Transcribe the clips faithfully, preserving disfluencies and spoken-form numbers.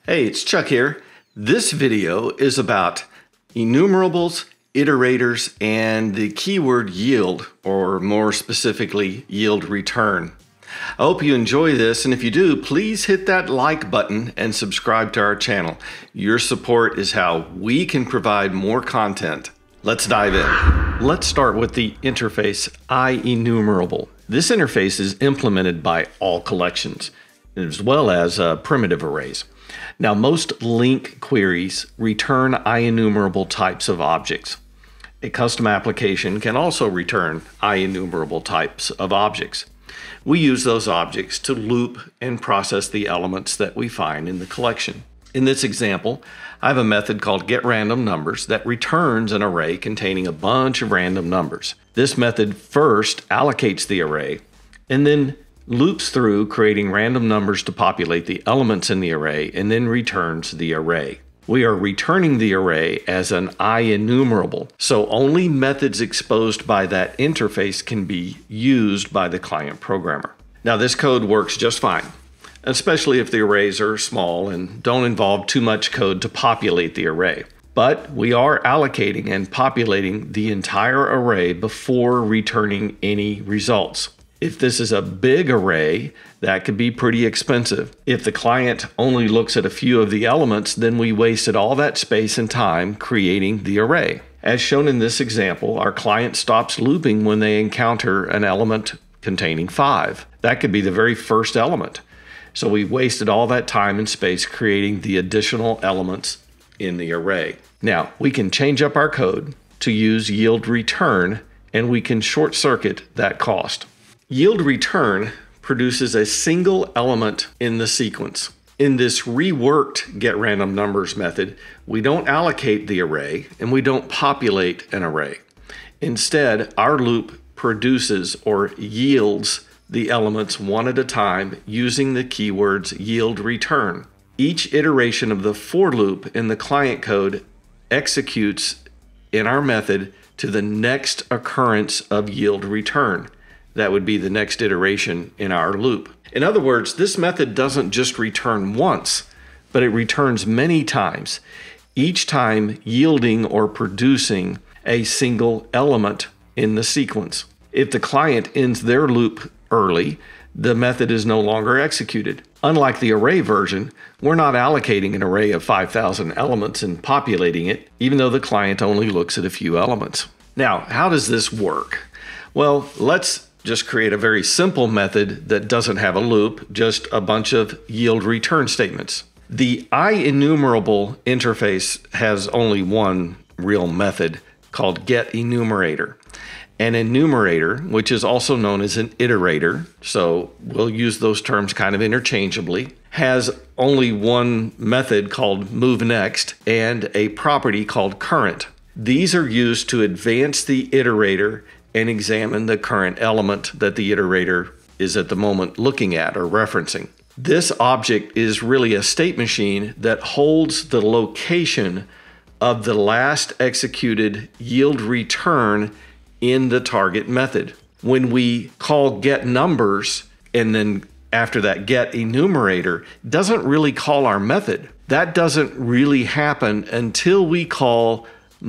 Hey, it's Chuck here. This video is about enumerables, iterators, and the keyword yield, or more specifically, yield return. I hope you enjoy this, and if you do, please hit that like button and subscribe to our channel. Your support is how we can provide more content. Let's dive in. Let's start with the interface IEnumerable. This interface is implemented by all collections, as well as uh, primitive arrays. Now, most link queries return IEnumerable types of objects. A custom application can also return IEnumerable types of objects. We use those objects to loop and process the elements that we find in the collection. In this example, I have a method called getRandomNumbers that returns an array containing a bunch of random numbers. This method first allocates the array and then loops through creating random numbers to populate the elements in the array and then returns the array. We are returning the array as an IEnumerable, so only methods exposed by that interface can be used by the client programmer. Now, this code works just fine, especially if the arrays are small and don't involve too much code to populate the array. But we are allocating and populating the entire array before returning any results. If this is a big array, that could be pretty expensive. If the client only looks at a few of the elements, then we wasted all that space and time creating the array. As shown in this example, our client stops looping when they encounter an element containing five. That could be the very first element. So we wasted all that time and space creating the additional elements in the array. Now, we can change up our code to use yield return, and we can short circuit that cost. Yield return produces a single element in the sequence. In this reworked getRandomNumbers method, we don't allocate the array and we don't populate an array. Instead, our loop produces or yields the elements one at a time using the keywords yield return. Each iteration of the for loop in the client code executes in our method to the next occurrence of yield return. That would be the next iteration in our loop. In other words, this method doesn't just return once, but it returns many times, each time yielding or producing a single element in the sequence. If the client ends their loop early, the method is no longer executed. Unlike the array version, we're not allocating an array of five thousand elements and populating it, even though the client only looks at a few elements. Now, how does this work? Well, let's just create a very simple method that doesn't have a loop, just a bunch of yield return statements. The IEnumerable interface has only one real method called getEnumerator. An enumerator, which is also known as an iterator, so we'll use those terms kind of interchangeably, has only one method called moveNext and a property called current. These are used to advance the iterator and examine the current element that the iterator is at the moment looking at or referencing. This object is really a state machine that holds the location of the last executed yield return in the target method. When we call getNumbers and then after that getEnumerator, doesn't really call our method. That doesn't really happen until we call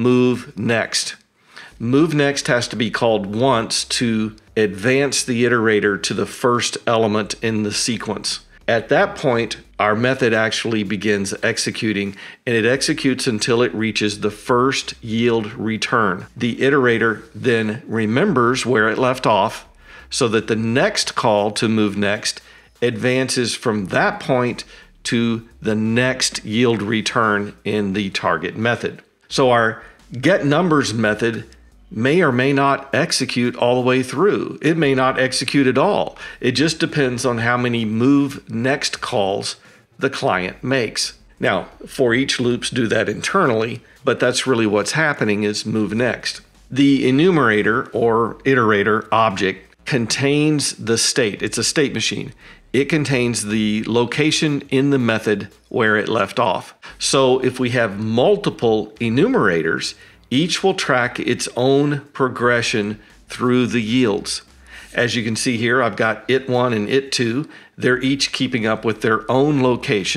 moveNext. MoveNext has to be called once to advance the iterator to the first element in the sequence. At that point, our method actually begins executing, and it executes until it reaches the first yield return. The iterator then remembers where it left off so that the next call to moveNext advances from that point to the next yield return in the target method. So our getNumbers method may or may not execute all the way through. It may not execute at all. It just depends on how many moveNext calls the client makes. Now, for each loops do that internally, but that's really what's happening is moveNext. The enumerator or iterator object contains the state. It's a state machine. It contains the location in the method where it left off. So if we have multiple enumerators, each will track its own progression through the yields. As you can see here, I've got it one and it two. They're each keeping up with their own location,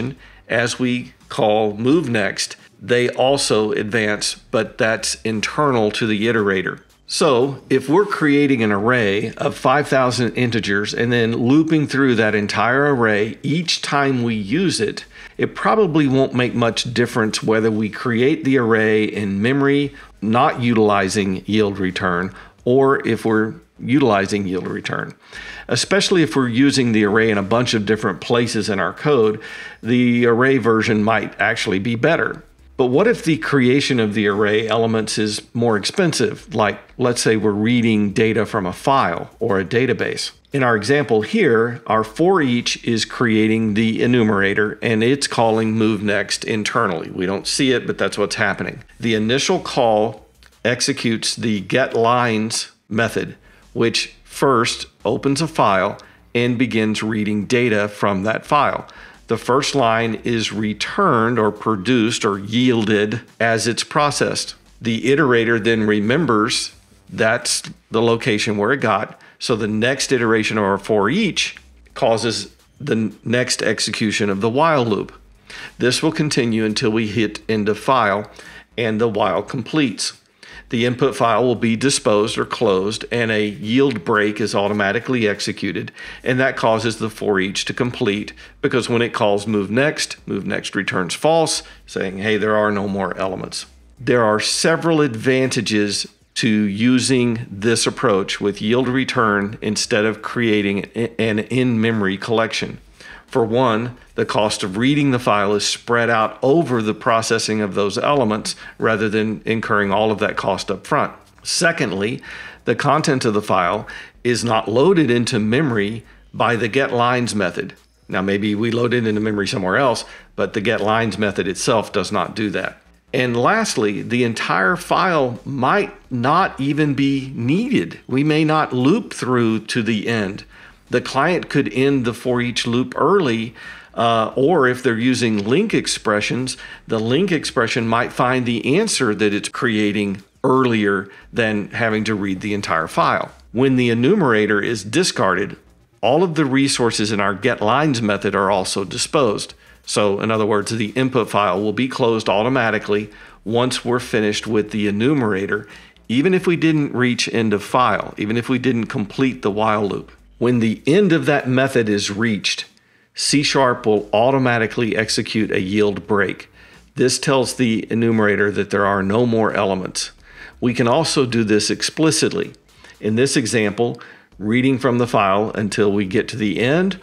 as we call move next, they also advance, but that's internal to the iterator. So if we're creating an array of five thousand integers and then looping through that entire array each time we use it, it probably won't make much difference whether we create the array in memory, not utilizing yield return, or if we're utilizing yield return. Especially if we're using the array in a bunch of different places in our code, the array version might actually be better. But what if the creation of the array elements is more expensive? Like, let's say we're reading data from a file or a database. In our example here, our foreach is creating the enumerator and it's calling move next internally. We don't see it, but that's what's happening. The initial call executes the getLines method, which first opens a file and begins reading data from that file. The first line is returned or produced or yielded as it's processed. The iterator then remembers that's the location where it got. So the next iteration of our foreach causes the next execution of the while loop. This will continue until we hit end of file and the while completes. The input file will be disposed or closed and a yield break is automatically executed, and that causes the foreach to complete because when it calls move next, move next returns false, saying, hey, there are no more elements. There are several advantages to using this approach with yield return instead of creating an in-memory collection. For one, the cost of reading the file is spread out over the processing of those elements rather than incurring all of that cost up front. Secondly, the content of the file is not loaded into memory by the getLines method. Now, maybe we load it into memory somewhere else, but the getLines method itself does not do that. And lastly, the entire file might not even be needed. We may not loop through to the end. The client could end the foreach loop early, uh, or if they're using link expressions, the link expression might find the answer that it's creating earlier than having to read the entire file. When the enumerator is discarded, all of the resources in our getLines method are also disposed. So in other words, the input file will be closed automatically once we're finished with the enumerator, even if we didn't reach end of file, even if we didn't complete the while loop. When the end of that method is reached, C sharp will automatically execute a yield break. This tells the enumerator that there are no more elements. We can also do this explicitly. In this example, reading from the file until we get to the end,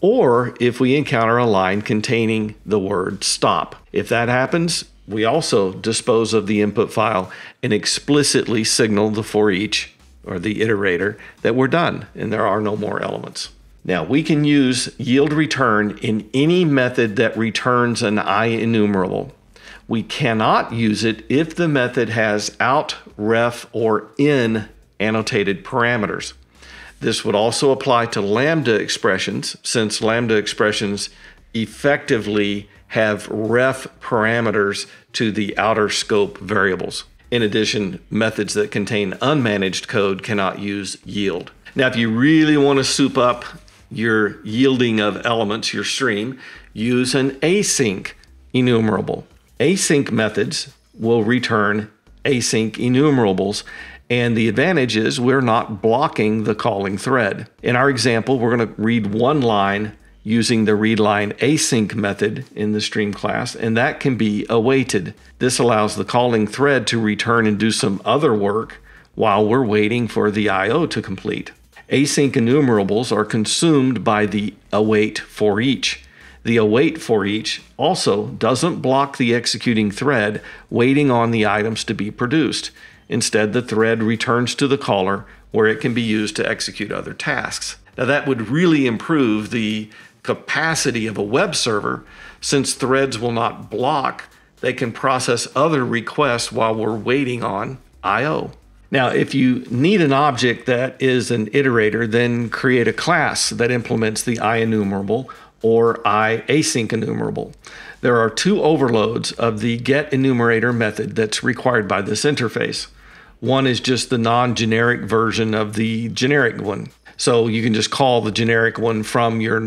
or if we encounter a line containing the word stop. If that happens, we also dispose of the input file and explicitly signal the foreach or the iterator that we're done and there are no more elements. Now we can use yield return in any method that returns an IEnumerable. We cannot use it if the method has out, ref, or in annotated parameters. This would also apply to lambda expressions, since lambda expressions effectively have ref parameters to the outer scope variables. In addition, methods that contain unmanaged code cannot use yield. Now, if you really want to soup up your yielding of elements, your stream, use an async enumerable. Async methods will return async enumerables, and the advantage is we're not blocking the calling thread. In our example, we're going to read one line using the readLine async method in the stream class, and that can be awaited. This allows the calling thread to return and do some other work while we're waiting for the I O to complete. Async enumerables are consumed by the await foreach. The await foreach also doesn't block the executing thread waiting on the items to be produced. Instead, the thread returns to the caller where it can be used to execute other tasks. Now that would really improve the capacity of a web server. Since threads will not block, they can process other requests while we're waiting on I O. Now, if you need an object that is an iterator, then create a class that implements the IEnumerable or IAsyncEnumerable. There are two overloads of the getEnumerator method that's required by this interface. One is just the non-generic version of the generic one. So you can just call the generic one from your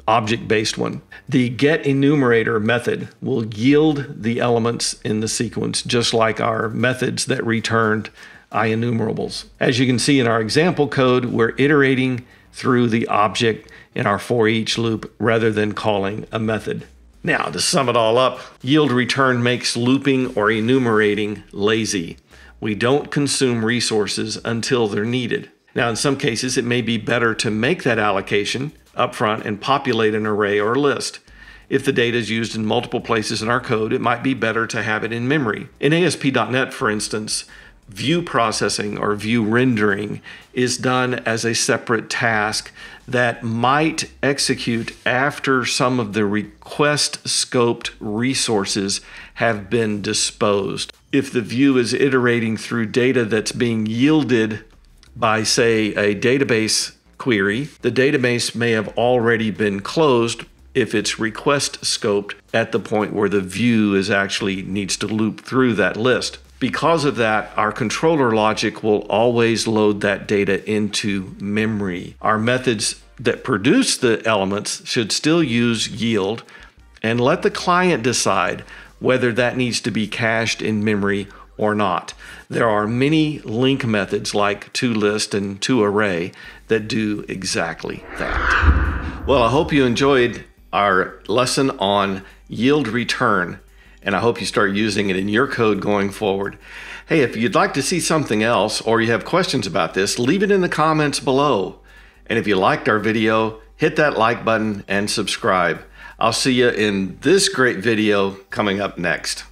object-based one. The getEnumerator method will yield the elements in the sequence, just like our methods that returned IEnumerables. As you can see in our example code, we're iterating through the object in our foreach loop rather than calling a method. Now, to sum it all up, yield return makes looping or enumerating lazy. We don't consume resources until they're needed. Now, in some cases, it may be better to make that allocation upfront and populate an array or list. If the data is used in multiple places in our code, it might be better to have it in memory. In A S P dot net, for instance, view processing or view rendering is done as a separate task that might execute after some of the request scoped resources have been disposed. If the view is iterating through data that's being yielded by, say, a database query, the database may have already been closed if it's request scoped at the point where the view is actually needs to loop through that list. Because of that, our controller logic will always load that data into memory. Our methods that produce the elements should still use yield and let the client decide whether that needs to be cached in memory or not. There are many link methods like toList and toArray that do exactly that. Well, I hope you enjoyed our lesson on yield return, and I hope you start using it in your code going forward. Hey, if you'd like to see something else or you have questions about this, leave it in the comments below. And if you liked our video, hit that like button and subscribe. I'll see you in this great video coming up next.